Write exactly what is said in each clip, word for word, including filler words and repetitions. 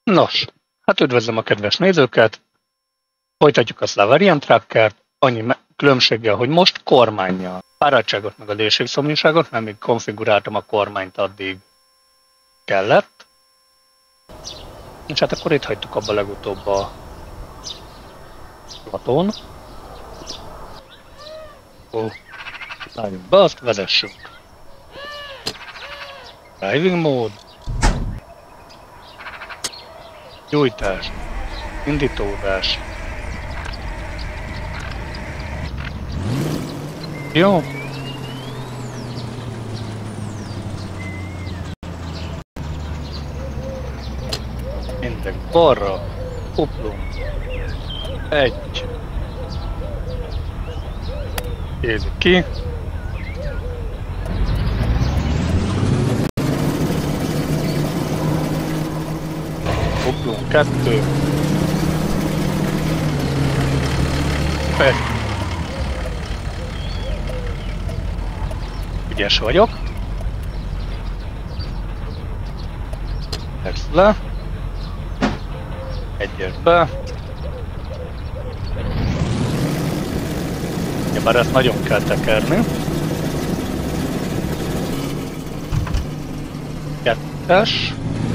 Nos, hát üdvözlöm a kedves nézőket! Folytatjuk a Slavarian Trackert, annyi különbséggel, hogy most kormánnyal. Fáradtságot meg a légségszomjúságot, mert még konfiguráltam a kormányt, addig kellett. És hát akkor itt hagytuk abba legutóbb a platón. Ó, álljunk be, azt vezessünk. Driving mód. Gyújtás. Indítódás. Jó. Mindegy. Balra. Kuplunk. Egy. Kézzük ki. Kuplunk. Kettő. Egy. Ügyes vagyok. Ezt le. Egyes be. Ja, bár ezt nagyon kell tekerni. Kettes.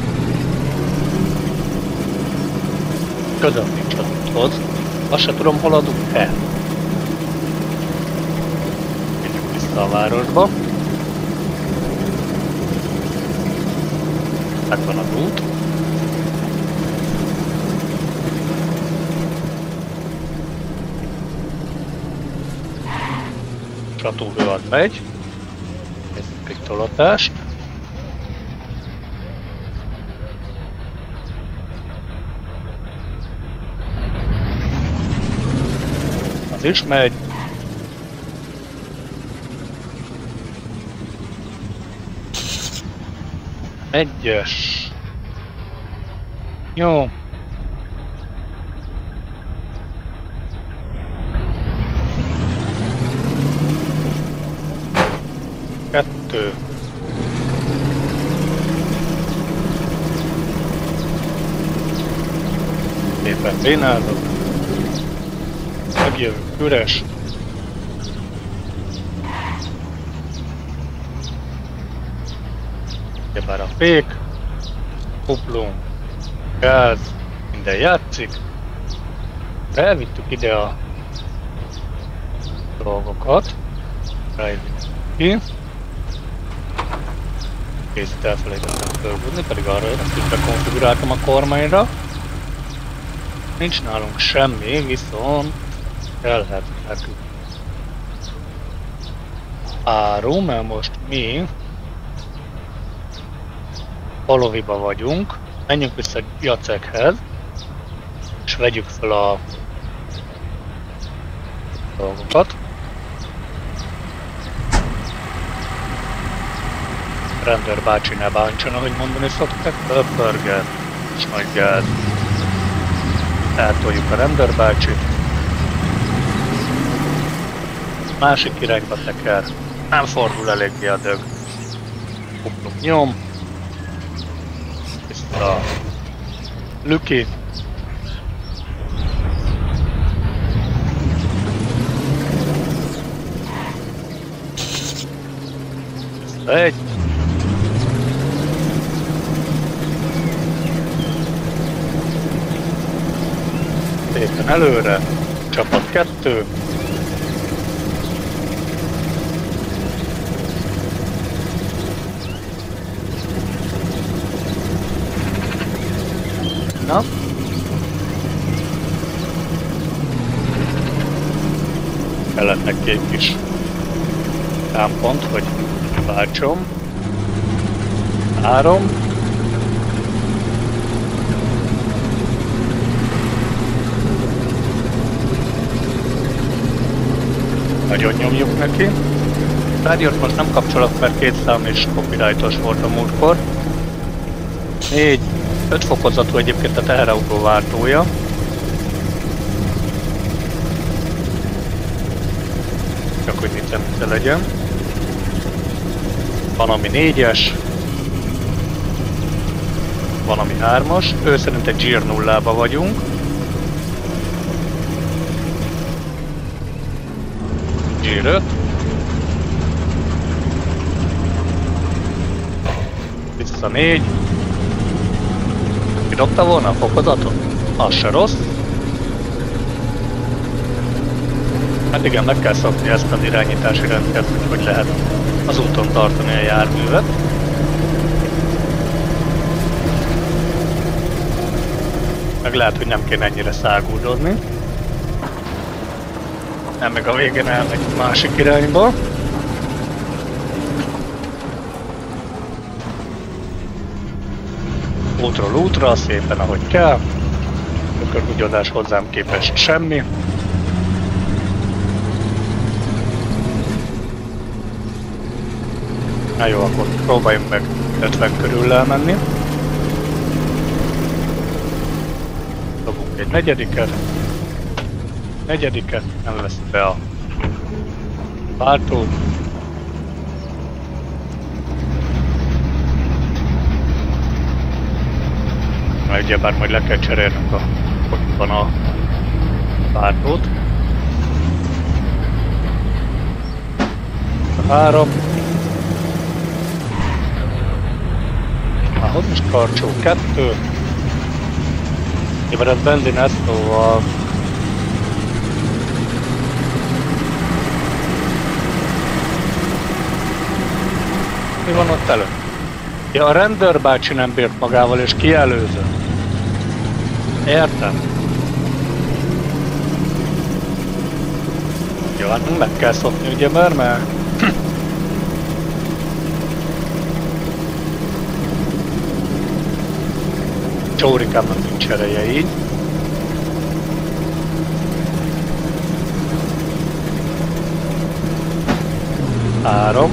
Közöm nincs az úthoz. Azt se tudom, hol adunk-e. Menjünk vissza a városba. Megvan az út. Csatóvő az megy. Nézzük egy tolatást. Az is megy. Egyes. Jó. Kettő. Éppen bénázok. Megjövünk üres. Ugyebár a fék. Kuplunk. Gáz. Minden játszik. Elvittük ide a dolgokat. Rájövünk ki. Készít elfelejtettem fölgudni, pedig arra ezt itt bekonfiguráltam a kormányra. Nincs nálunk semmi, viszont kellhet nekünk áru, mert most mi Paloviba vagyunk. Menjünk vissza Jacekhez, és vegyük fel a dolgokat. Render bácsi ne bántson, ahogy mondani szoktak. Pörger és nagy gáz. Eltoljuk a Render bácsit. Másik irányba teker. Nem fordul eléggé a dög. Kuplunk nyom. Vissza a Lüki. Vissza egy. Szépen előre, csapat kettő. Na. Kellett neki egy kis támpont, hogy váltsom. Három. Nagyon nyomjuk neki. Rádiót most nem kapcsolok, mert két szám és copyrightos volt a múltkor. négy, öt fokozatú egyébként a teherautó váltója. Csak hogy mit legyen. Van ami négyes. valami hármas, ő szerint egy Gear nullába vagyunk. Gear öt. Vissza négy. Kidobta volna a fokozatot? Az se rossz. Hát igen, meg kell szokni ezt az irányítási rendszert, hogy lehet az úton tartani a járművet. Meg lehet, hogy nem kéne ennyire száguldozni. Nem, meg a végén elmegy másik irányba. Útról útra, szépen ahogy kell. Ökörbugyodás hozzám képest semmi. Na jó, akkor próbáljunk meg ötven körül elmenni. Dobunk egy negyediket. Negyediket, nem lesz be a váltót. Na ugyebár majd le kell cserélnünk a kocsiban a váltót. A három. Ahhoz most karcsó kettő. Nyilván ez benzin ez, szóval mi van ott előtt? Ja, a rendőr bácsi nem bírt magával és kielőzött. Értem. Jó, hát meg kell szokni ugye, mert mert Csórikámnak nincs ereje így. Három.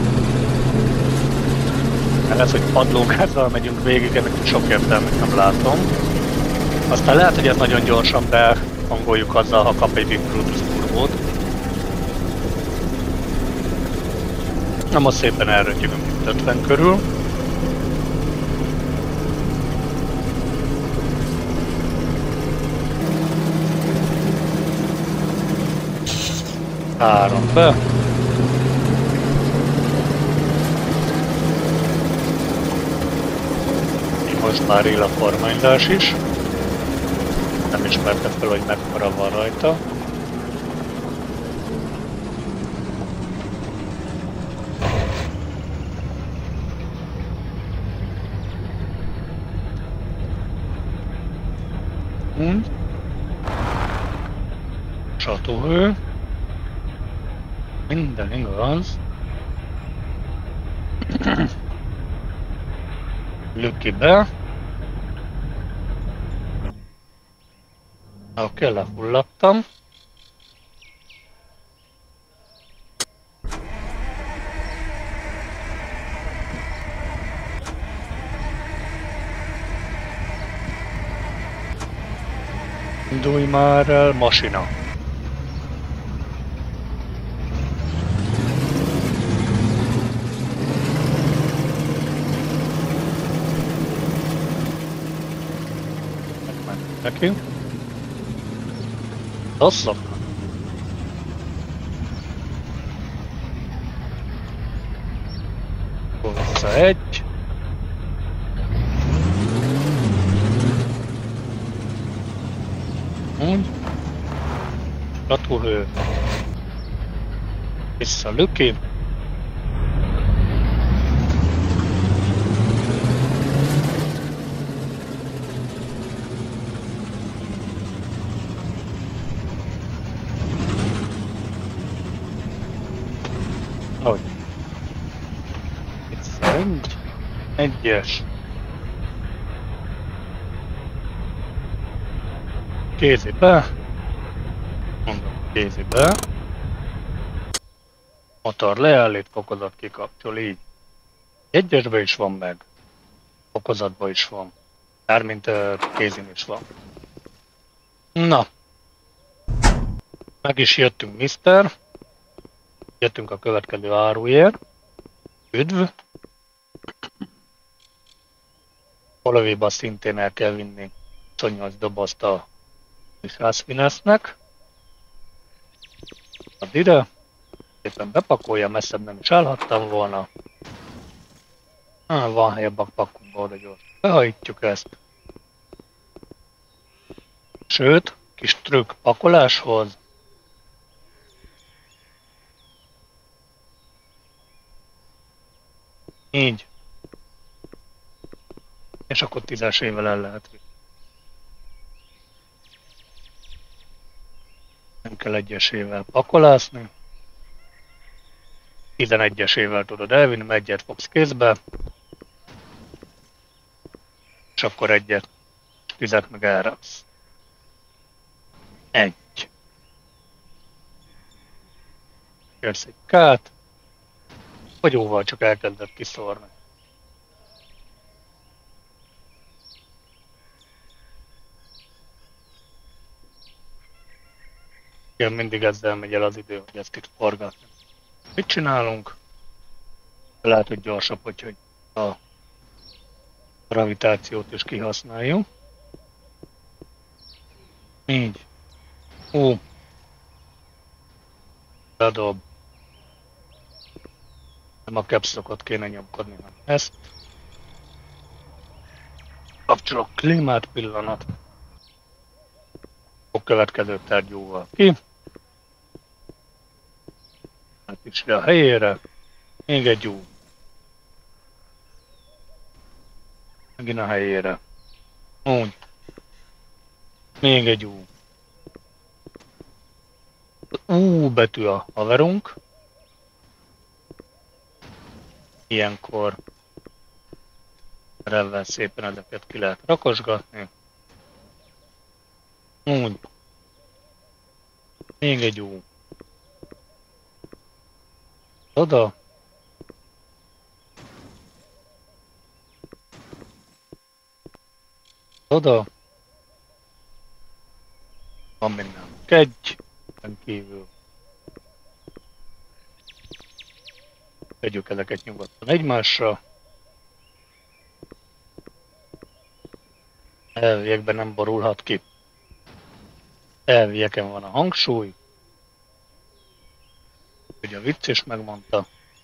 Mert ez, hogy padlógázzal megyünk végig, ennek sok értelmet nem látom. Aztán lehet, hogy ez nagyon gyorsan behangoljuk azzal, ha kap egy Vicrutus turbót. Na most szépen elrötyögünk itt ötven körül. Három be. Most már él a kormánydás is. Nem ismertek fel, hogy mekkora van rajta. Hm. Csatóhő. Minden igaz. Lükibe. Oké, okay, lefulladtam. Indulj már el, masina. Neki. Rosszabb. Vissza egy. Úgy. Ratóhő. Vissza Lüki. Ahogy. Itt szerint egyes. Kézibe. Mondom, kézibe. Motor leállít, fokozat kikapcsol, így. Egyesbe is van meg. Fokozatba is van. Mármint uh, kézin is van. Na. Meg is jöttünk, miszter. Jöttünk a következő áruért. Üdv! Olavéba szintén el kell vinni huszonnyolc dobozt a Haspinesznek. Add ide, szépen bepakolja, messzebb nem is állhattam volna. Ah, van hely a bakpakunkba, oda gyorsan behajítjuk ezt. Sőt, kis trükk pakoláshoz. Így. És akkor tízesével el lehet vinni. Nem kell egyesével pakolászni. tizenegyesével tudod elvinni, mert egyet fogsz kézbe. És akkor egyet, tizet meg elraksz. Egy. Kérsz egy kát, vagy jóval csak elkezdett kiszórni. Igen, mindig ezzel megy el az idő, hogy ezt itt forgatni. Mit csinálunk? Lehet, hogy gyorsabb, hogy a gravitációt is kihasználjuk. Így. Ó. Bedob. Nem a capslockot kéne nyomkodni, hanem ezt. Kapcsolok klímát pillanat. A következő tárgyúval ki. Hát is le a helyére. Még egy ú. Megint a helyére. Úgy. Még egy ú. U betű a haverunk. Ilyenkor revvel szépen ezeket ki lehet rakosgatni. Úgy. Még egy ú. Oda. Oda. Van minden. Egy. Kívül. Tegyük ezeket nyugodtan egymásra. Elviekben nem borulhat ki. Elvieken van a hangsúly. Ugye a vicc is megmondta.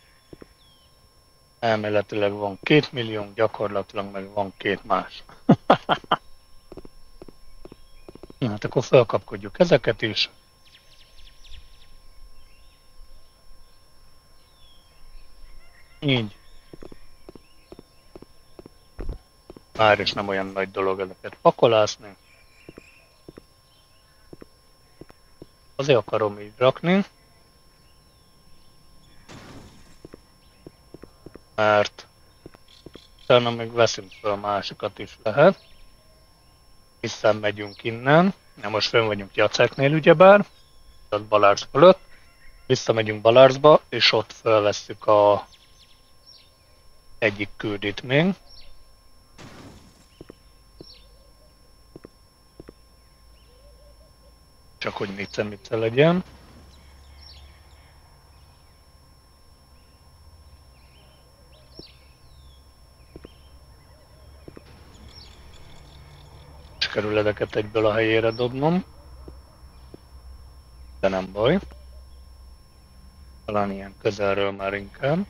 Elméletileg van két millió, gyakorlatilag meg van két más. Na, hát akkor felkapkodjuk ezeket is. Így. Már is nem olyan nagy dolog ezeket pakolászni. Azért akarom így rakni. Mert utána még veszünk fel a másikat is lehet. Hiszen megyünk innen. Na most fönn vagyunk Jaceknél ugyebár. Tehát Balázs fölött. Visszamegyünk Balázsba, és ott felvesszük a egyik küldítményt. Csak hogy mice-mice legyen. Sikerül ezeket egyből a helyére dobnom. De nem baj. Talán ilyen közelről már inkább.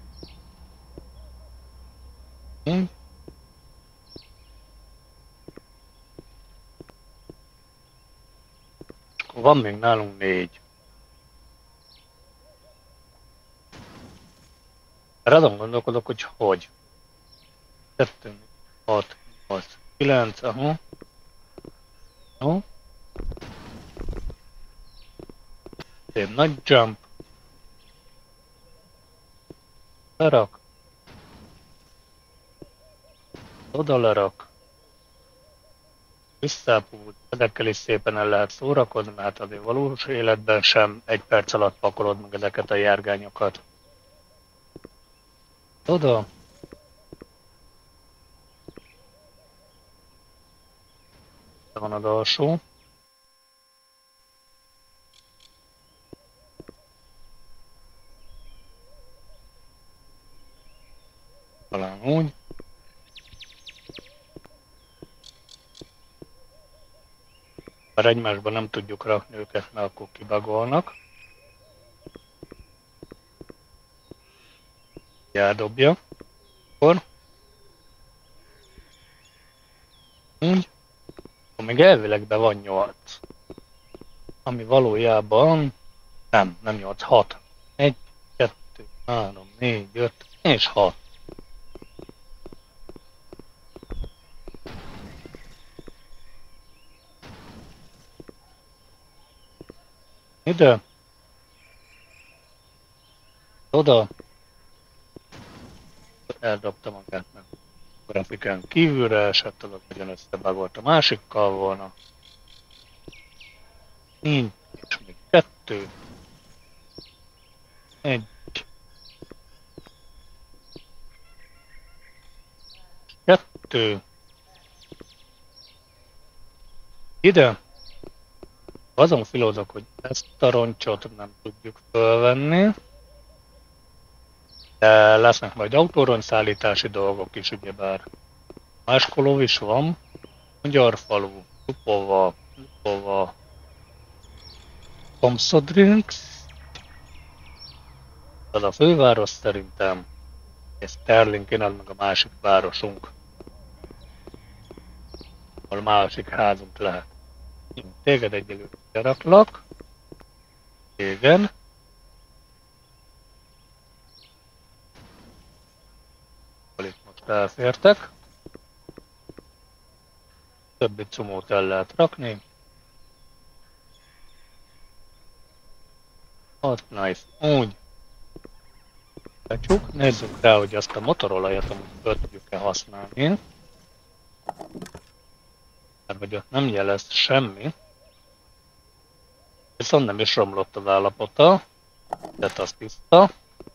Hm. Van még nálunk négy. Azon gondolkodok, hogy hogy. kettő, hat, nyolc, kilenc, aha. Aha. Szép nagy jump. Lerak. Oda lerak. Visszapult. Ezekkel is szépen el lehet szórakozni, mert azért valós életben sem egy perc alatt pakolod meg ezeket a járgányokat. Oda. Van az alsó. Talán úgy. Bár egymásban nem tudjuk rakni őket, mert akkor kibagolnak. Eldobja. Akkor. Úgy. Akkor még elvilegben van nyolc. Ami valójában nem, nem nyolc, hat. egy, kettő, három, négy, öt és hat. Ide. Oda. Eldobta magát, meg a grafikán kívülre esett, az legyen összebagolt a másikkal volna. Nincs, és még kettő. Egy. Kettő. Ide. Azon filózok, hogy ezt a roncsot nem tudjuk fölvenni. De lesznek majd autóroncszállítási dolgok is, ugyebár Máskoló is van. Magyarfalu, Lupova, Lupova, Komszodrinks. Az a főváros szerintem. És Sterling, az meg a másik városunk. Ahol másik házunk lehet. Téged egyelőre gyaraklak. Igen. Itt most elfértek. Többi cumót el lehet rakni. Ott, nice. Úgy. Becsuk. Nézzük rá, hogy azt a motorolajat amúgy föl tudjuk-e használni. Mert hogy ott nem jelez semmi. Viszont nem is romlott az állapota. Tehát az tiszta.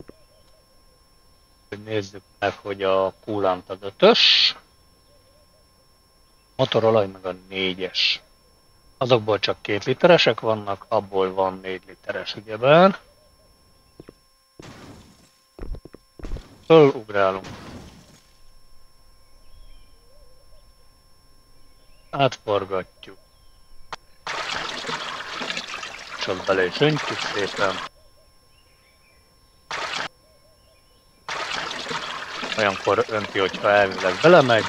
Nézzük meg, hogy a coolant az ötös. Motorolaj meg a négyes. Azokból csak két literesek vannak, abból van négy literes ugyebár. Fölugrálunk. Átforgatjuk. Csak bele is öntjük szépen. Olyankor önti, hogyha elvileg belemegy.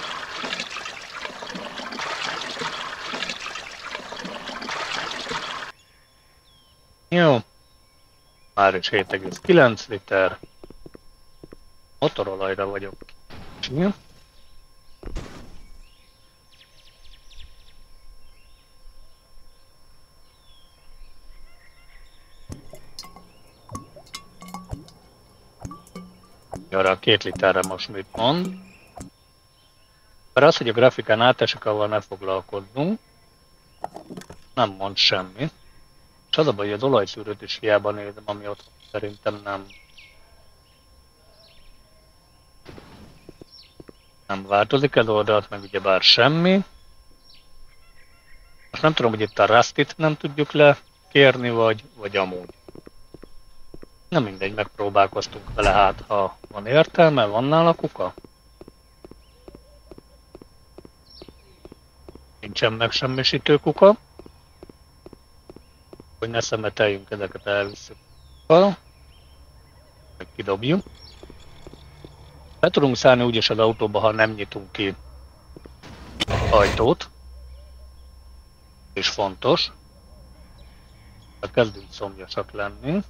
Jó. Már is hét egész kilenc liter. Motorolajra vagyok kicsi. Arra a két literre most mit mond? Mert az, hogy a grafikán átesik, ahol ne foglalkozzunk, nem mond semmit. És az a baj, hogy az olajszűrőt is hiába nézem, ami ott szerintem nem... Nem változik ez oldalt, meg ugyebár semmi. Most nem tudom, hogy itt a Rustit nem tudjuk lekérni, vagy, vagy amúgy. Nem mindegy, megpróbálkoztunk vele, hát ha van értelme, van nála kuka. Nincsen megsemmisítő kuka. Hogy ne szemeteljünk, ezeket elviszük. Meg kidobjuk. Be tudunk szállni úgyis az autóba, ha nem nyitunk ki ajtót. És fontos. Ha kezdünk szomjasak lenni.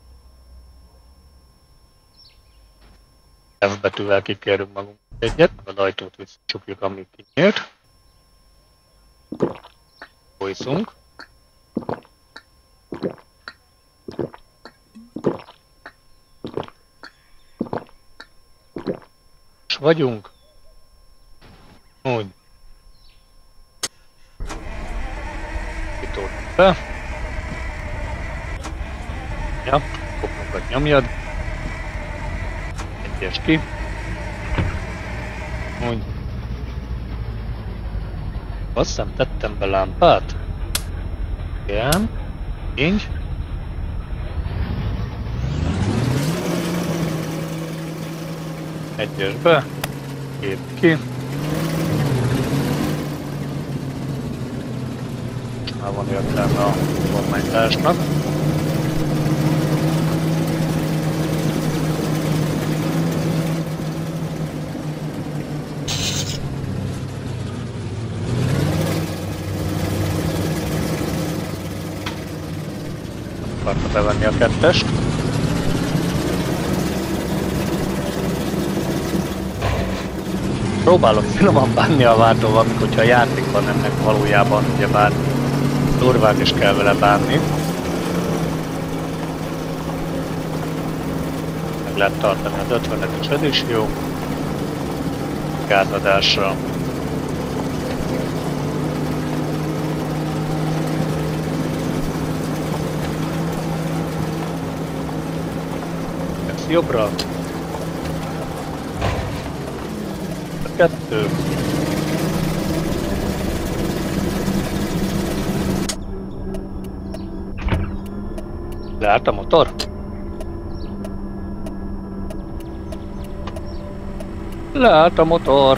F betűvel kikérünk magunk egyet, az ajtót visszacsukjuk, amíg kinyílt. Folyszunk. És vagyunk. Úgy. Kitoljuk be. Ja, koplunkat nyomjad. Egyes ki. Úgy. Azt hiszem tettem be lámpát. Igen. Így. Egyes be. Két ki. már van értelme a kormányzásnak. Akarta bevenni a kettest. Próbálok finoman bánni a váltóval, mikor hogyha a játékban ennek valójában ugyebár durván is kell vele bánni. Meg lehet tartani az ötvenet is, ez is jó. Gázadásra. Ez jobbra. Kettő. Leállt a motor? Leállt a motor.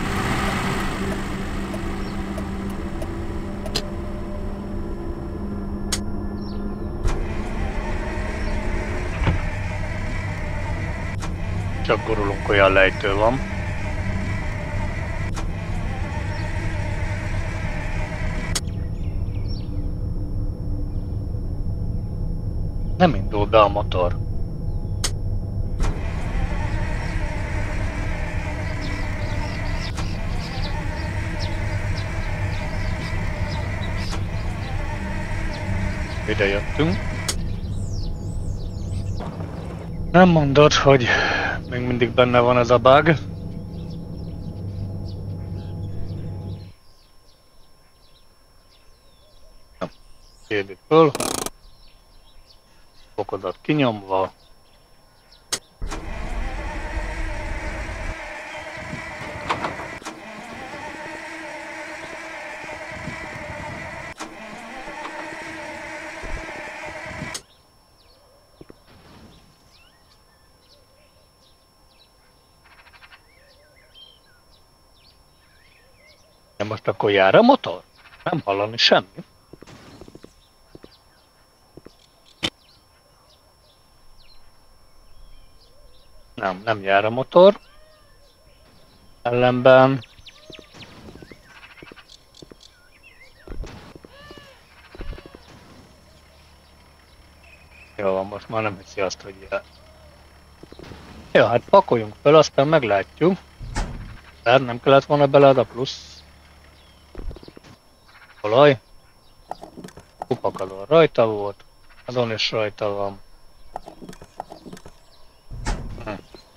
Csak gurulunk, olyan lejtő van. Nem indul be a motor. Ide jöttünk. Nem mondod, hogy még mindig benne van ez a bug? Kérdik föl. Fokozat kinyomva. De most akkor jár a motor? Nem hallani semmit. Nem, nem jár a motor. Ellenben jó, most már nem hiszi azt, hogy jár. Jó, hát pakoljunk fel, aztán meglátjuk. Tehát nem kellett volna belead a plusz olaj. Kupakadon rajta volt, azon is rajta van. Hm.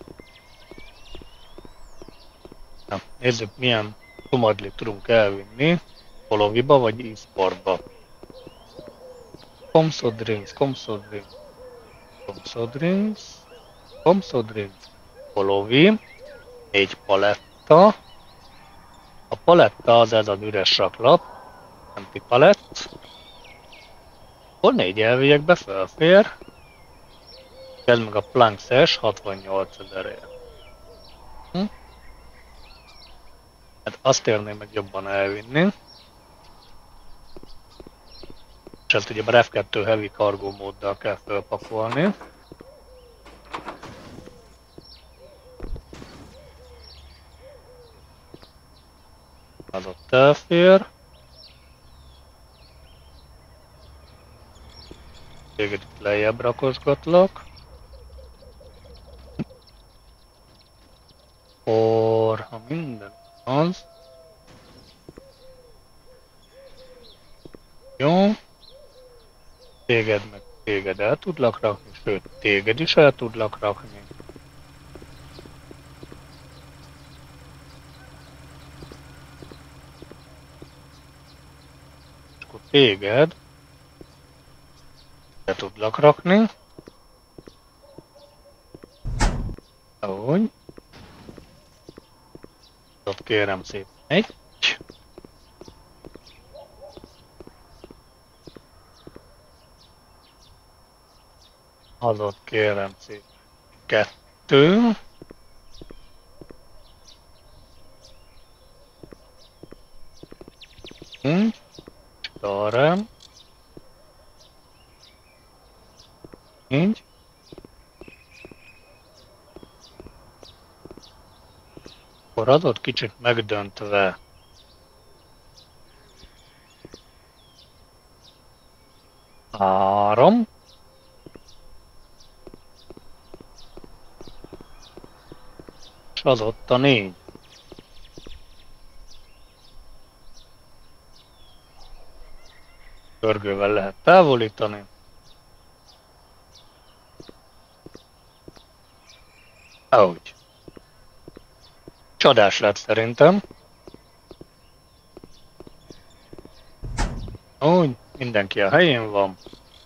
Na, nézzük, milyen tumadlit tudunk elvinni. Poloviba vagy e-sportba. Comso drinks, comso drinks, comso drinks, comso drinks. Polovi, négy paletta. A paletta az ez az üres raklap, empty palett. Akkor négy elviekbe felfér. Ez meg a Planks hatvannyolc ezerért. Hm? Hát azt érném meg jobban elvinni. És ezt ugye a ef kettő Heavy Cargo móddal kell felpakolni. Az ott elfér. Téged itt lejjebb rakosgatlak. Or, ha minden az. Jó. Téged meg téged el tudlak rakni, sőt, téged is el tudlak rakni. És akkor téged el tudlak rakni. Ahogy. Ott kérem szépen egy. Azot kérem szépen kettő. Hm. arra. Így. Akkor adott kicsit megdöntve. Három. És adott a négy. Görgővel lehet távolítani. Ahogy. Csodás lett szerintem. Úgy, mindenki a helyén van.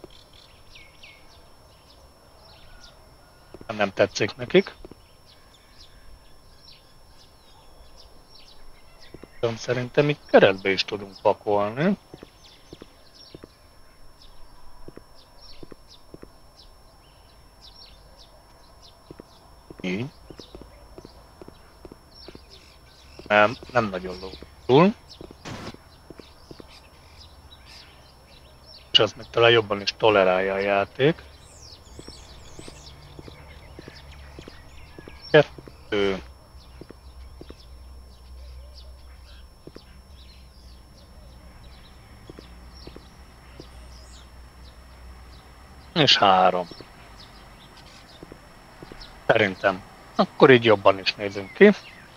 Nem tetszik nekik. Szerintem itt keretbe is tudunk pakolni. Így. Nem, nem nagyon lógul. És azt még talán jobban is tolerálja a játék. Kettő. És három. Szerintem. Akkor így jobban is nézünk ki.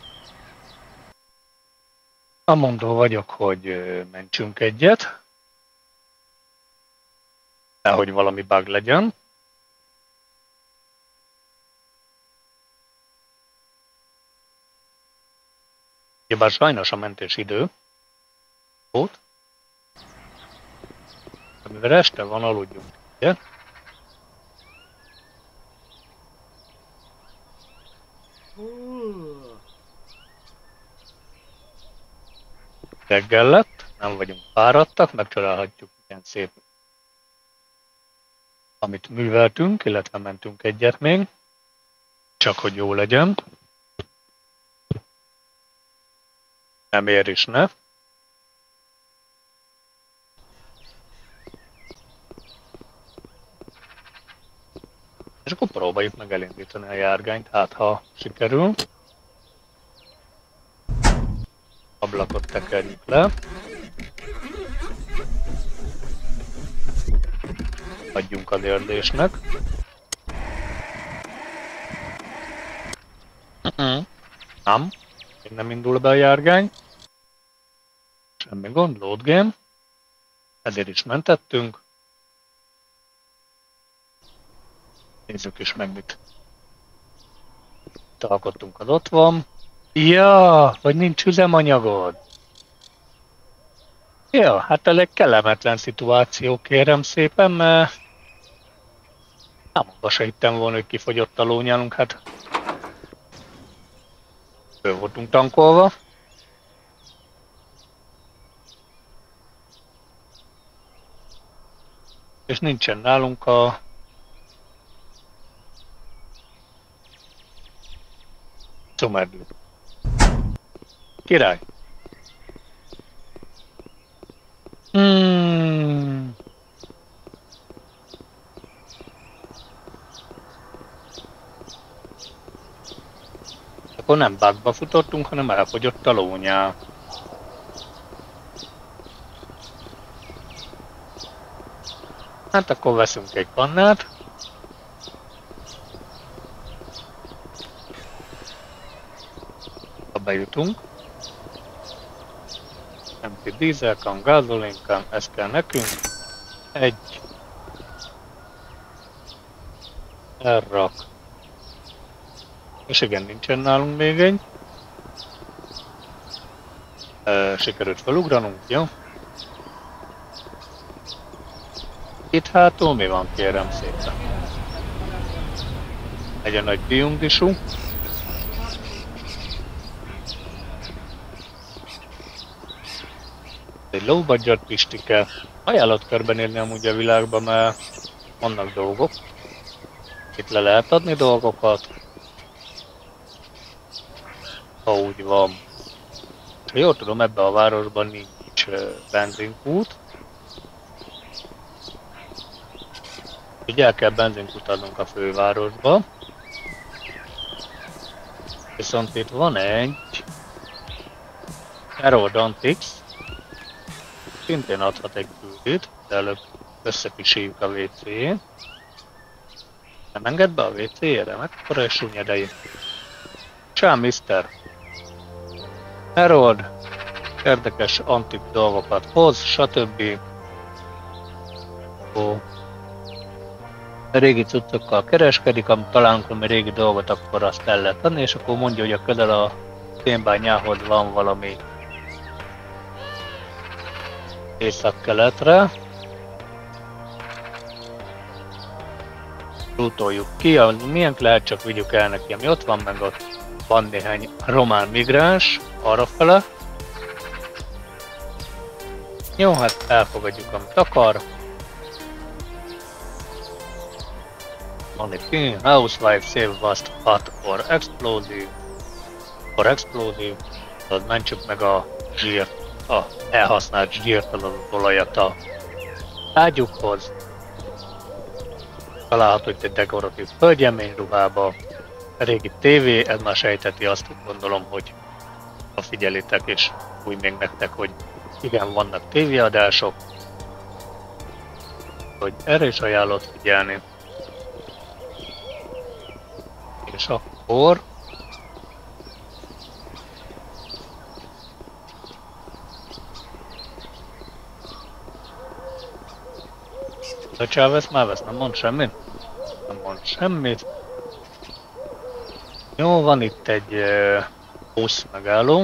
Amondó vagyok, hogy mentsünk egyet. Nehogy valami bug legyen. Bár sajnos a mentés idő. Volt. Mivel este van, aludjunk. Ugye? Reggel lett, nem vagyunk fáradtak, megcsodálhatjuk, milyen szép, amit műveltünk, illetve mentünk egyet még, csak hogy jó legyen. Nem ér is, ne? És akkor próbáljuk meg elindítani a járgányt, hát ha sikerül. Ablakot tekerjük le. Adjunk az érzésnek. Uh-uh. Nem. Még nem indul be a járgány. Semmi gond, load game. Ezért is mentettünk. Nézzük is meg, mit alkottunk, az ott van. Ja, hogy nincs üzemanyagod. Ja, hát elég kellemetlen szituáció, kérem szépen, mert nem abba se hittem volna, hogy kifogyott a lónyálunk, hát ő voltunk tankolva. És nincsen nálunk a szomerdő. Király! Hmm. Akkor nem bugba futottunk, hanem elfogyott a lónyál. Hát akkor veszünk egy kannát. Ha bejutunk. Empty dízelkan, gázolinkan, ez kell nekünk. Egy. Elrak. És igen, nincsen nálunk még egy. E, sikerült felugranunk, jó? Itt hátul mi van, kérem szépen? Egy nagy diumdisú. Egy low budget pistike. Ajánlott körbenézni amúgy a világban, mert vannak dolgok. Itt le lehet adni dolgokat. Ha úgy van. Ha jól tudom, ebben a városban nincs benzinkút. Így el kell benzint adnunk a fővárosba. Viszont itt van egy Aerodontix, szintén adhat egy küldit, de előbb összepisíjük a vé cé-jét. Nem enged be a vé cé-jére? Mekkora és súnyedei. Csá, miszter! Harold érdekes antik dolgokat hoz, stb. Ó. Régi cuccokkal kereskedik, amit találunk valami régi dolgot, akkor azt el lehet adni, és akkor mondja, hogy a közel a szénbányához van valami észak-keletre. Rútoljuk ki, milyen lehet, csak vigyük el neki, ami ott van, meg ott van néhány román migráns arrafele. Jó, hát elfogadjuk, amit akar. Van itt housewife save vast hot or explosive. Or explosive. Tehát mentsük meg a zsírt, a elhasznált zsírtalan olajat a ágyukhoz. Található itt egy dekoratív földjemény ruhába. A régi tévé, ez már sejteti, azt gondolom, hogy ha figyelitek, és úgy még nektek, hogy igen, vannak tévéadások, hogy erre is ajánlott figyelni. És akkor a Chávez már vesz, nem mond semmit? Nem mond semmit. Jó, van itt egy uh, busz megálló.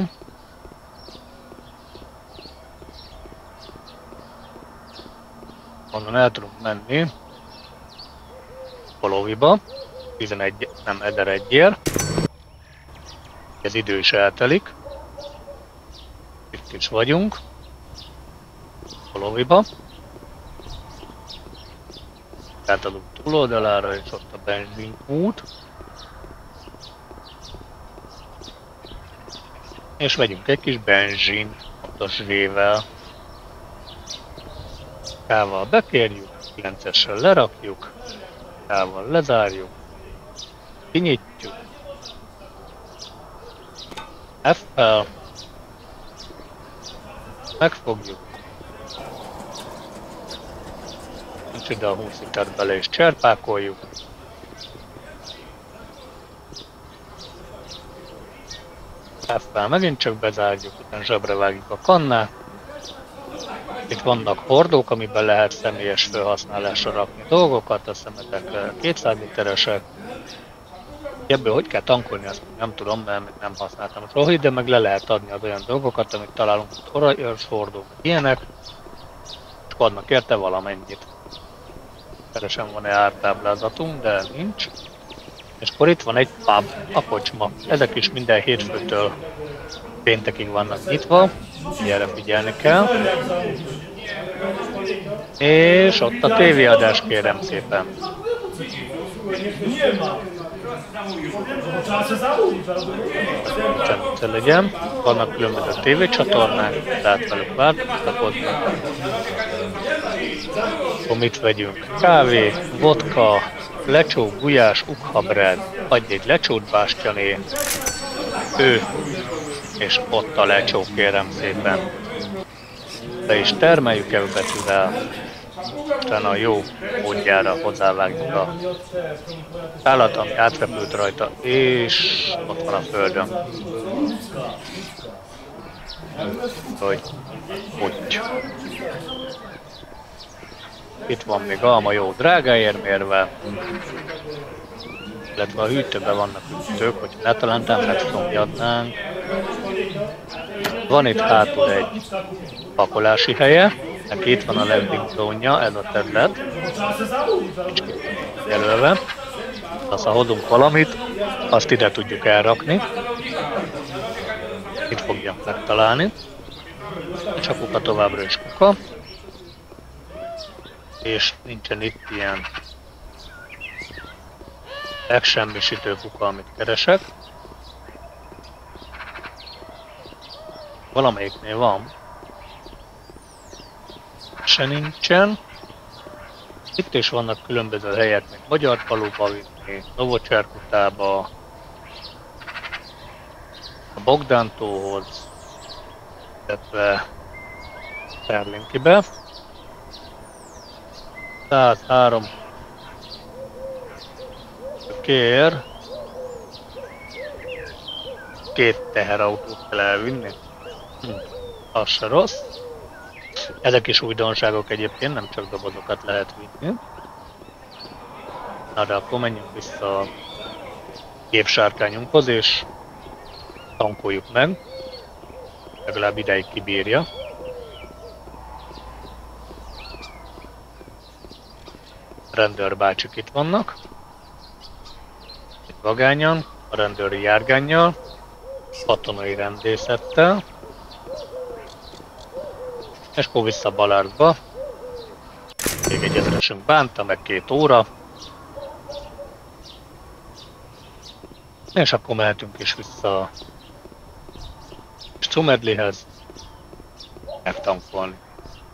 Onnan el tudunk menni Poloviba, tizenegy, nem Eder egyért. Ez idő is eltelik. Itt is vagyunk. Poloviba. Átadunk túloldalára, és ott a benzinkút. És vegyünk egy kis benzsin, pontos V-vel. Kával bekérjük, kilencessel lerakjuk, kával lezárjuk, kinyitjuk, F-fel, megfogjuk, nincs ide a húsz litert bele és cserpákoljuk, F-fel megint csak bezárjuk, utána zsebre vágjuk a kannát. Itt vannak hordók, amiben lehet személyes felhasználásra rakni dolgokat, a szemetek kétszáz literesek. Ebből hogy kell tankolni, azt nem tudom, mert nem használtam soha, de meg le lehet adni az olyan dolgokat, amit találunk, hogy orajos hordók, ilyenek, és adnak érte valamennyit. Keresem, van-e ártáblázatunk, de nincs. És akkor itt van egy pub, a kocsma. Ezek is minden hétfőtől péntekig vannak nyitva, erre figyelni kell. És ott a tévéadás, kérem szépen. Csendben legyen. Vannak különböző tévécsatornák, tehát velük változtakodni. Akkor mit vegyünk? Kávé, vodka, lecsó, gulyás, ukhabred, adj egy lecsót Bástyané, ő, és ott a lecsó, kérem szépen. De is termeljük elbetűvel, utána a jó módjára hozzávágjuk a állat, ami átrepült rajta, és ott van a földön. Hogy úgy. Itt van még alma jó drágáért mérve, illetve a hűtőben vannak hűtők, hogy ne talán nem szomjadnánk. Van itt hátul egy pakolási helye, neki itt van a landing zónja, ez a terület, jelölve. Aztán hozunk valamit, azt ide tudjuk elrakni. Itt fogják megtalálni. És a kuka továbbra is kuka. És nincsen itt ilyen megsemmisítő kuka, amit keresek. Valamelyiknél van. Se nincsen. Itt is vannak különböző helyek, mint Magyar Faluba vinni, Novocserkutába, a Bogdántóhoz, illetve Perlinkibe. száz három kér, két teherautót kell elvinni. Hm, az se rossz. Ezek is újdonságok egyébként, nem csak dobozokat lehet vinni. Na de akkor menjünk vissza a gépsárkányunkhoz és tankoljuk meg. Legalább ideig kibírja. Rendőrbácsik itt vannak. Itt vagányan, a rendőri járgánnyal, katonai rendészettel. És akkor vissza Balárdba. Még egy ezresünk bánta, meg két óra. És akkor mehetünk is vissza Csumedlihez megtankolni.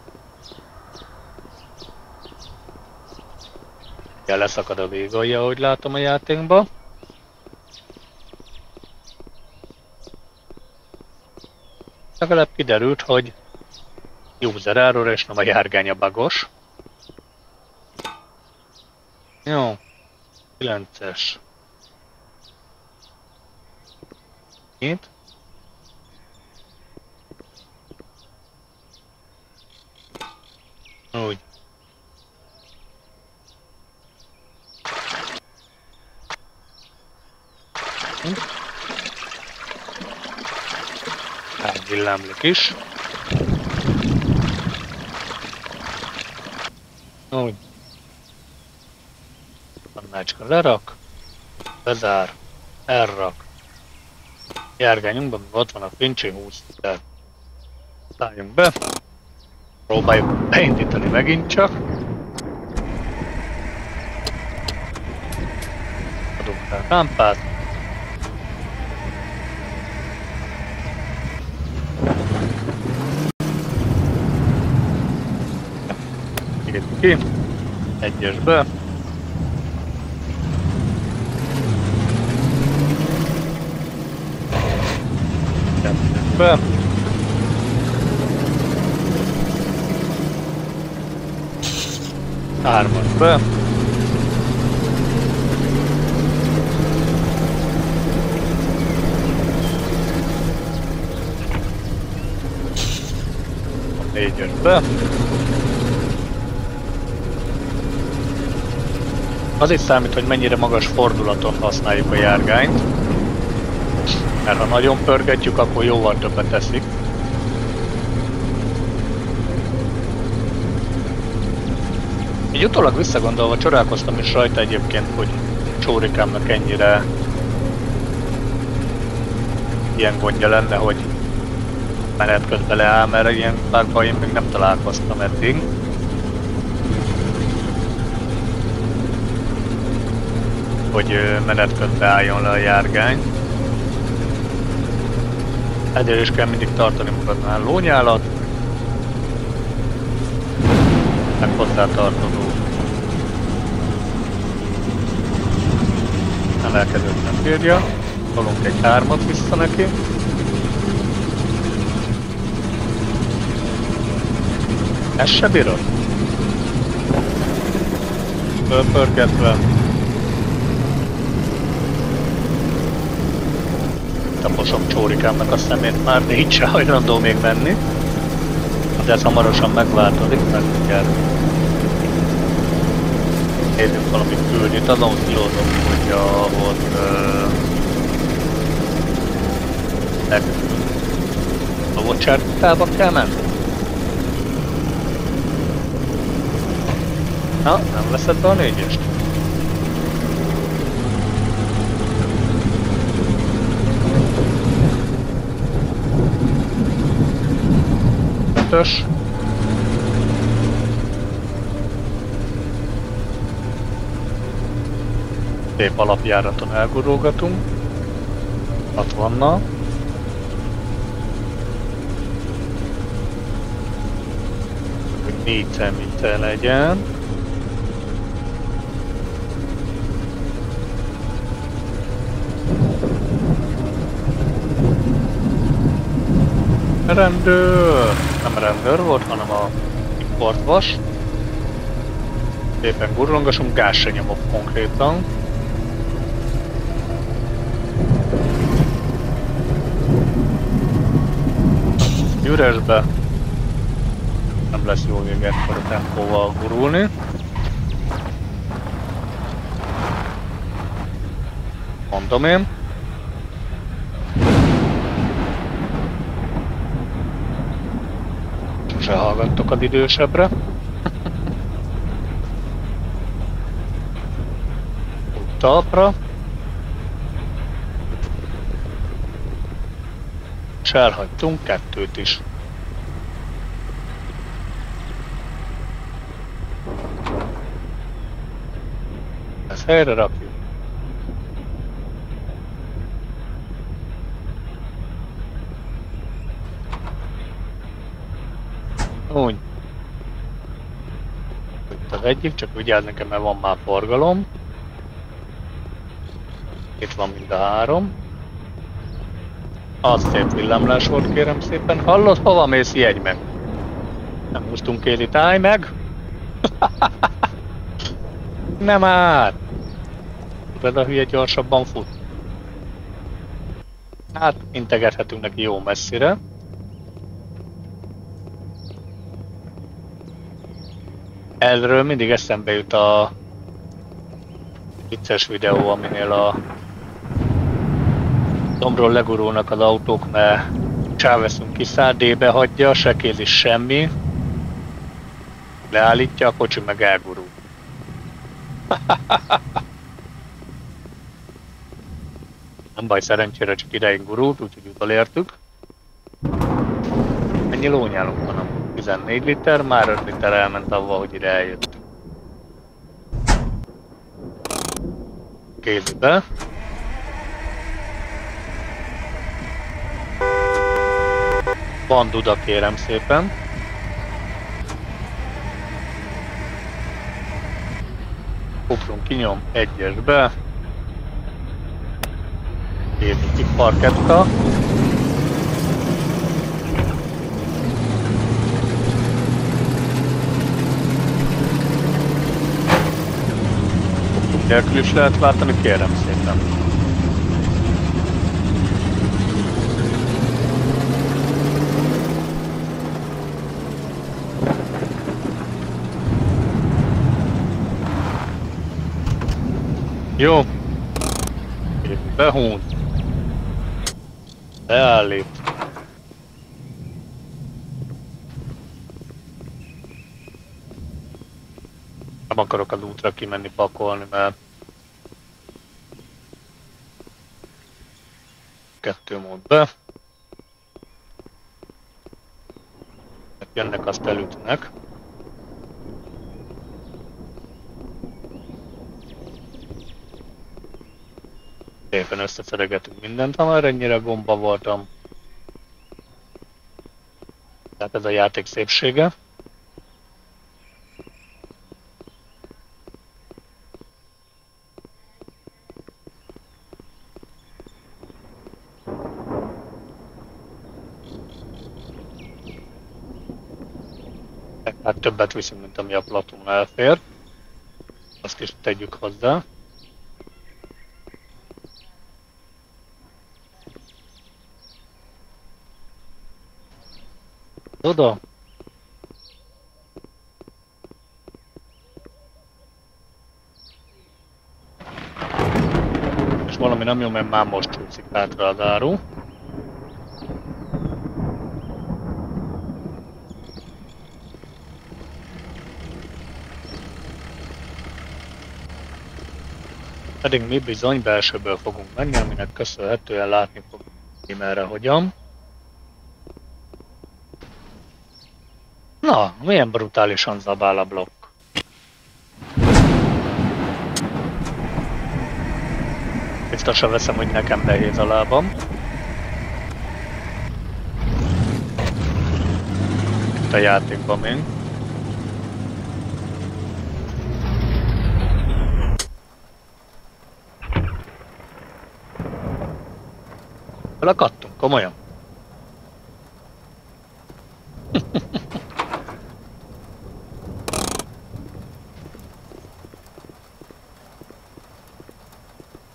Ja, leszakad a végalja, ahogy látom a játékba. Legalább kiderült, hogy user error és nem a járgánya bugos. Jó, kilences. Itt. Úgy. Hm. Hát villámlik is. Úgy. Pannácska lerak, bezár, elrak. Járgányunkban még ott van a Fincsi húsz, tehát szálljunk be. Próbáljuk beindítani megint csak. Adunk rá rámpát. Itt ki. Egyesbe. Kettesbe. Hármasba. A négyesbe. Az is számít, hogy mennyire magas fordulaton használjuk a járgányt. Mert ha nagyon pörgetjük, akkor jóval többet teszik. Így utólag visszagondolva csodálkoztam is rajta egyébként, hogy Csórikámnak ennyire ilyen gondja lenne, hogy menet közben leáll, mert ilyen párban én még nem találkoztam eddig. Hogy menet közben álljon le a járgány. Ezért is kell mindig tartani magadnál lónyálat, meg hozzátartozó emelkedőt nem bírja. Tolunk egy hármat vissza neki. Ez se bírod? Fölpörgetve. Taposom Csórikámnak a szemét már, de így se hajlandó még menni. De ez hamarosan megváltozik, mert ugye nézzünk valami küldjét, azon kilózom, hogy ahol a Novocserkutába kell menni. Na, nem veszed be a négyest? Ötös. Szép alapjáraton elgurulgatunk. hatvannal. Hogy négyszer mit legyen. Rendőr! Nem rendőr volt, hanem a importvas. Szépen gurulongasunk, gáz se nyomok konkrétan. Üresbe. Nem lesz jó vége ekkor a tempóval gurulni. Mondom én. Sose hallgattok az idősebbre. Talpra. És elhagytunk kettőt is. Ezt helyre rakjuk. Úgy. Itt az egyik, csak vigyázz nekem, mert van már forgalom. Itt van mind a három. Az szép villámlás volt, kérem szépen. Hallod, hova mész? Jegy meg! Nem húztunk kézit, állj meg! Nem át! Ez a hülye gyorsabban fut. Hát, integethetünk neki jó messzire. Erről mindig eszembe jut a vicces videó, aminél a dombról legurulnak az autók, mert csáveszünk kiszáll, D-be hagyja, se kézi semmi. Leállítja, a kocsi meg elgurul. Nem baj, szerencsére csak ideig gurult, úgyhogy utolértük. Ennyi lónyálunk van? tizennégy liter, már öt liter elment avval, hogy ide eljött. Kézibe. Van duda, kérem szépen. Kuprunk kinyom egyesbe. Kézi parketta. Nélkül is lehet váltani, kérem szépen. Jó. Behúz. Beállít. Nem akarok az útra kimenni pakolni, mert kettő mód be. Jönnek, azt elütnek. Szépen összeszeregetünk mindent, ha már ennyire gomba voltam. Tehát ez a játék szépsége. Hát többet viszünk, mint ami a platón elfér. Azt is tegyük hozzá. Oda. És valami nem jó, mert már most csúszik hátra az áru. Pedig mi bizony belsőből fogunk menni, aminek köszönhetően látni fogunk, merre hogyan. Na, milyen brutálisan zabál a blokk. Biztosan veszem, hogy nekem nehéz a lábam. Itt a játékban még. Belakadtunk, komolyan.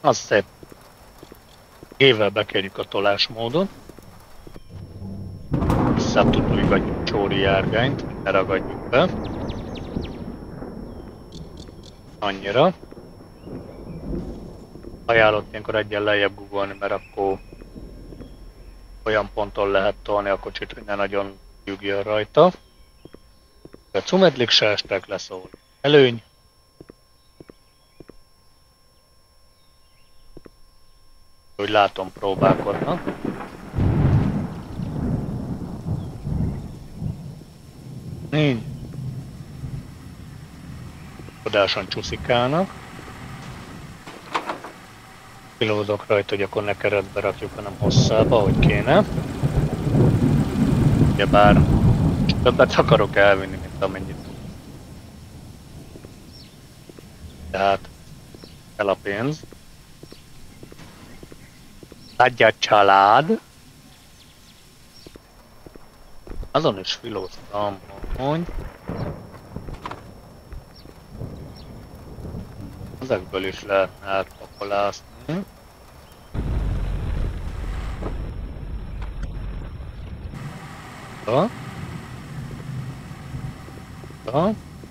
Az szép. Gével bekérjük a tolásmódot. Visszatudulgatjuk Csóri járgányt, ne ragadjuk be. Annyira. Ajánlott ilyenkor egyen lejjebb googolni, mert akkor olyan ponton lehet tolni a kocsit, hogy ne nagyon jügjön rajta. A cumedlik se estek le, szóval előny. Úgy látom, próbálkodnak. Így. Kodáson csuszikálnak. Pilódok rajta, hogy akkor ne keretbe rakjuk, hanem hosszába, ahogy kéne. Ugyebár többet akarok elvinni, mint amennyit. Tehát el a pénz. Adja család. Azon is filóztam, hogy ezekből is lehetne átpakolászni. Ja. Ja.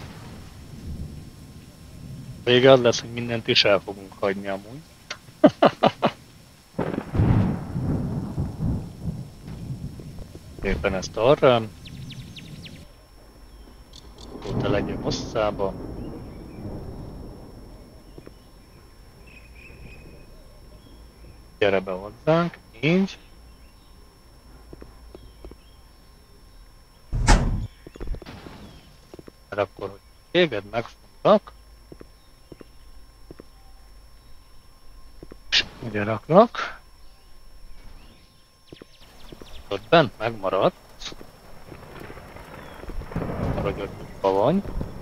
Vége az lesz, hogy mindent is el fogunk hagyni amúgy. Éppen ezt arra. Te legyen hosszába. Gyere be hozzánk, így. Mert akkor, hogy téged megfognak, és ide raknak, ott bent megmaradt, hogy ott nyugva vagy.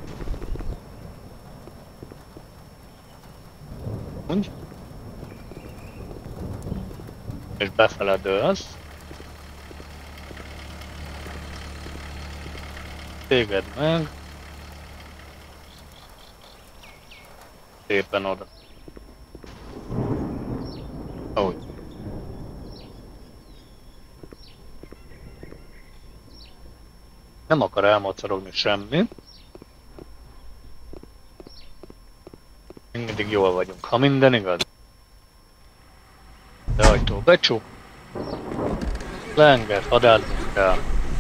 Úgy. És befele dőlsz. Téged meg. Szépen oda. Úgy. Nem akar elmocorogni semmi. Mindig jól vagyunk, ha minden igaz. De ajtó becsuk. Leenged, hadázzunk el.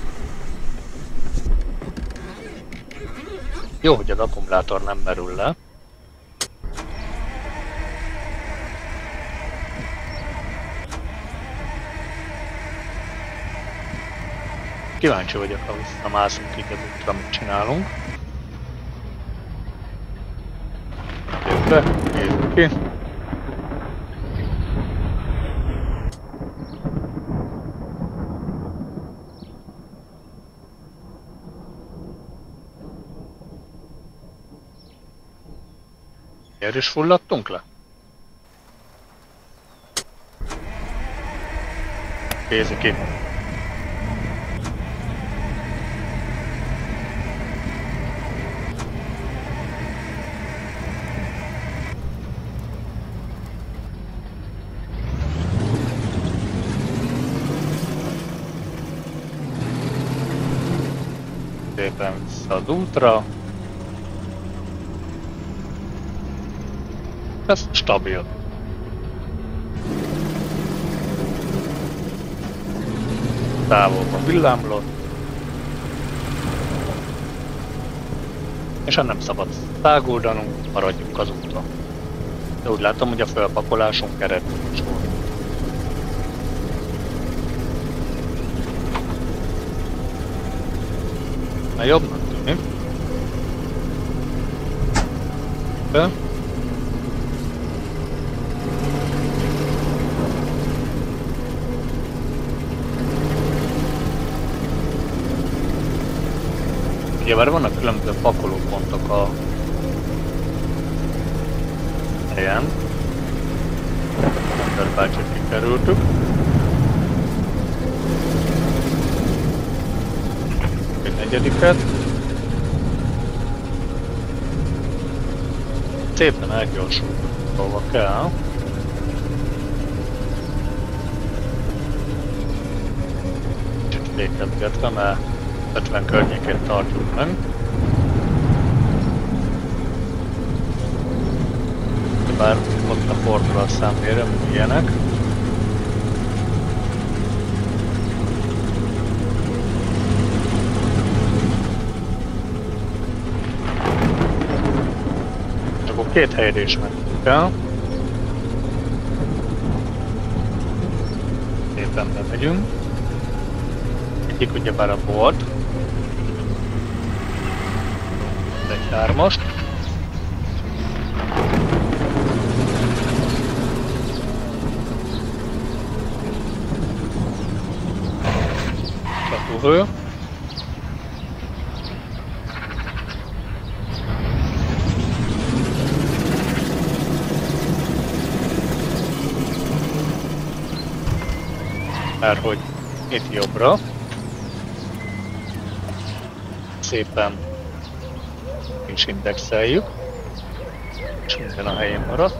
Jó, hogy az akkumulátor nem merül le. Kíváncsi vagyok, ha visszamászunk így az útra, mit csinálunk. Nézzük be, nézzük ki. Miért is fulladtunk le? Kézi ki. Szépen vissza az útra. Ez stabil. Távolban villámlott. És ha nem szabad táguldanunk, maradjunk az úton. De úgy látom, hogy a felpakolásunk eredményes volt. Na jobbnak tűnik. De. Ugye már vannak különböző pakolópontok a helyen. Mondod bácsit kikerültük. Egy negyediket. Szépen elgyorsultunk, hova kell. emlékezgetve, mert ötven környékén tartunk meg. Bár ott a fordulat számérem, ilyenek. Akkor két helyre is mentünk el. Szépen bemegyünk. Egyik ugyebár a bolt. Egy hármast. Csatúhő. Mert hogy itt jobbra szépen is indexeljük, és minden a helyén maradt.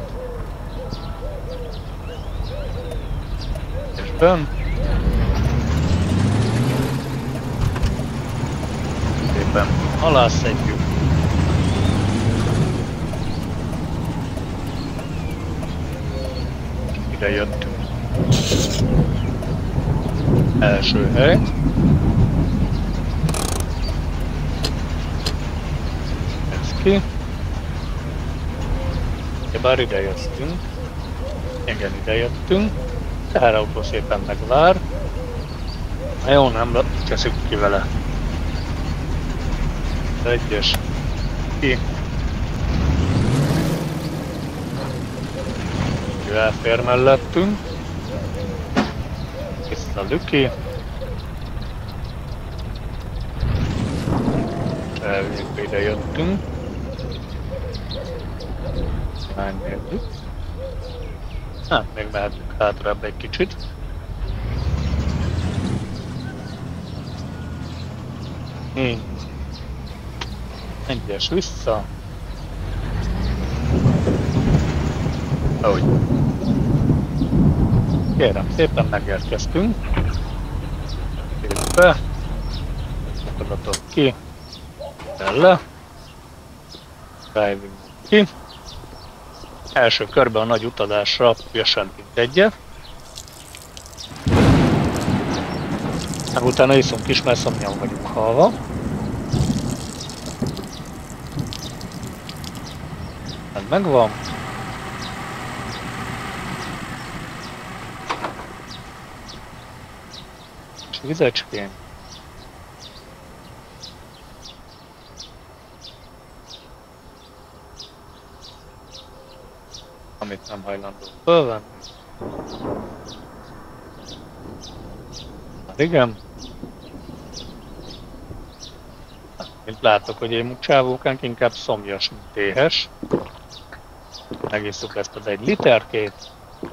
És benne szépen alászedjük. Ide jöttünk. Első hely. Ez ki. Bár ide jöttünk. Igen, ide jöttünk. Teherautó szépen megvár. Ha jó, nem cseszük ki vele. Egyes. Ki. Ő elfér mellettünk. Vissza Lüki. Elvégbe ide jöttünk. Megnézzük. Hát, még mehetünk hátrább egy kicsit. Így. Egyes vissza. Ahogy. Kérem szépen, megérkeztünk. Térjük be. Akadatok ki. Bele. Driving ki. Első körben a nagy utazásra jösen mint egyet. Meg utána iszunk is, mert szomjan vagyunk halva. Ez megvan. És vizecskén. Amit nem hajlandó fölvenni. Hát igen. Mint látok, hogy én csávókánk inkább szomjas, mint éhes. Megisszuk ezt az egy literkét.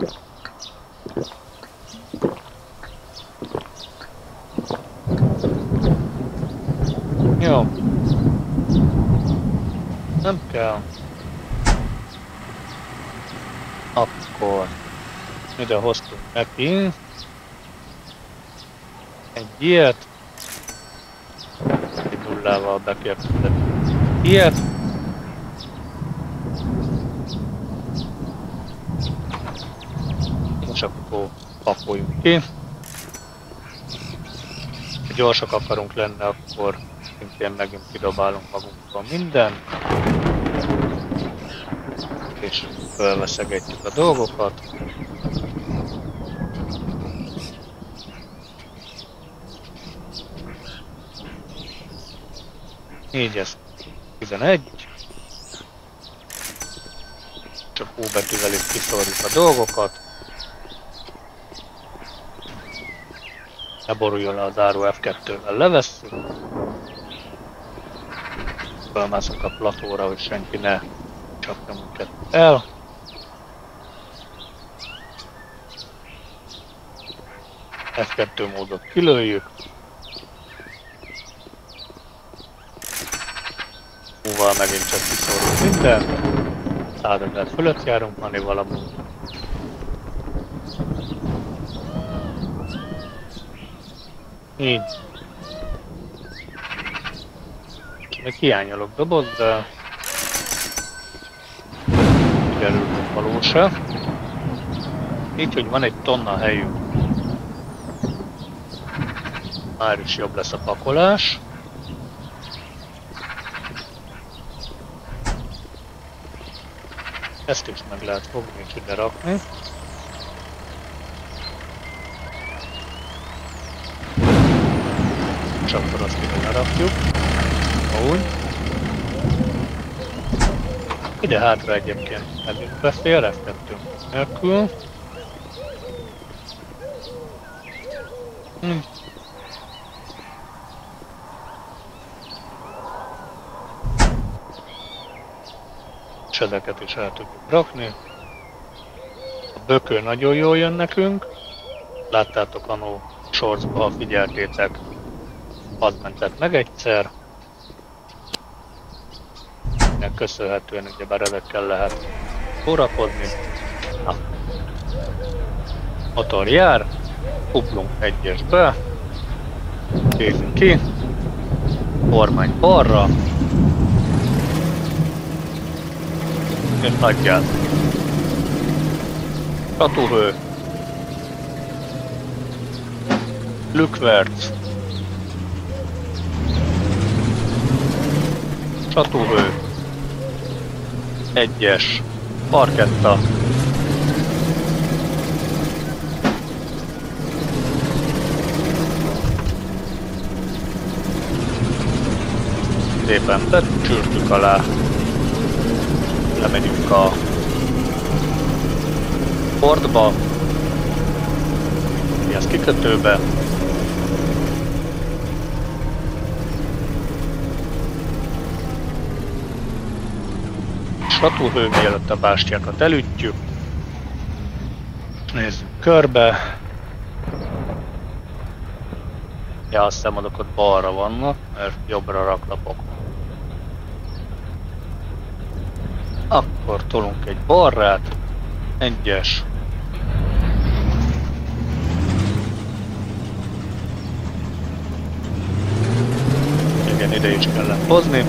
Jó. Nem kell. Akkor ide hoztunk neki egy ilyet, egy nullával bekértünk ilyet, és akkor pakoljuk ki. Ha gyorsak akarunk lenni, akkor szintén megint kidobálunk magunkban mindent, és fölveszegetjük a dolgokat. Így ez tizenegy. Csak U betűvel is kiszorjuk a dolgokat. Ne boruljon le a záró F kettővel, levesszük. Fölmászunk a platóra, hogy senki ne csapja minket el. F kettő módot kilőjük. U-val megint csak kiszorunk mindent. százezer fölött járunk, Mani valamúgy. Így. Még hiányolok doboz, de kiderült, hogy való se. Így, hogy van egy tonna helyünk. Már is jobb lesz a pakolás. Ezt is meg lehet fogni és ide rakni. És akkor azt ide lerakjuk. Úgy. Ide hátra egyébként megyünk befél, F kettő nélkül. Hm. És ezeket is el tudjuk rakni. A bökő nagyon jól jön nekünk. Láttátok annó shortsba, ha figyeltétek, az mentett meg egyszer. Ennek köszönhetően ugyebár ezekkel lehet szórakozni. Na. Motor jár, kuplunk egyesbe, nézzünk ki, kormány balra, és nagyjáz. Csatúhő, lükverc, csatúhő, egyes, parketta, szépen becsürtük alá, lemegyünk a portba, mi az kikötőbe, satúhő, mielőtt a bástyákat elütjük, és nézzük körbe. Ja, azt hiszem, azok ott balra vannak, mert jobbra raklapok. Akkor tolunk egy barrát, egyes. Igen, ide is kellett hozni.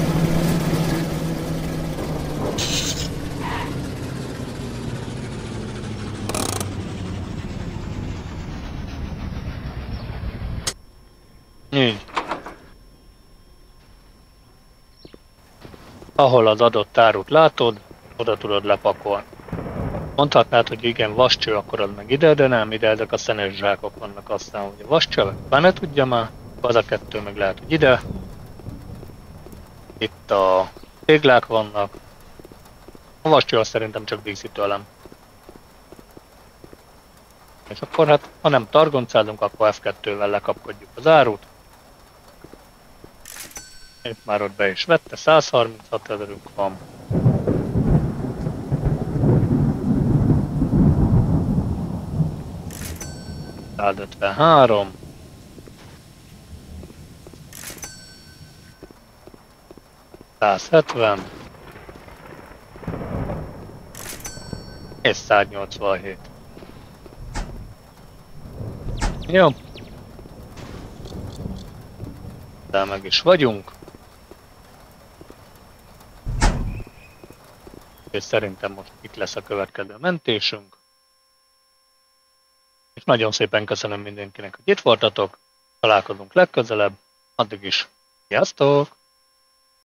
Így. Ahol az adott árut látod, oda tudod lepakolni. Mondhatnád, hogy igen, vascső, akkor az meg ide, de nem, ide ezek a szenes zsákok vannak, aztán, hogy a vascső, már ne tudja már, az a kettő meg lehet, hogy ide. Itt a téglák vannak. A vascső az szerintem csak díszítőelem. És akkor hát, ha nem targoncálunk, akkor F kettővel lekapkodjuk az árut. Itt már ott be is vette, száz harminchat ezerünk van. száz ötvenhárom. száz hetven. És száz nyolcvanhét. Jó. De meg is vagyunk. És szerintem most itt lesz a következő mentésünk. És nagyon szépen köszönöm mindenkinek, hogy itt voltatok. Találkozunk legközelebb. Addig is. Sziasztok!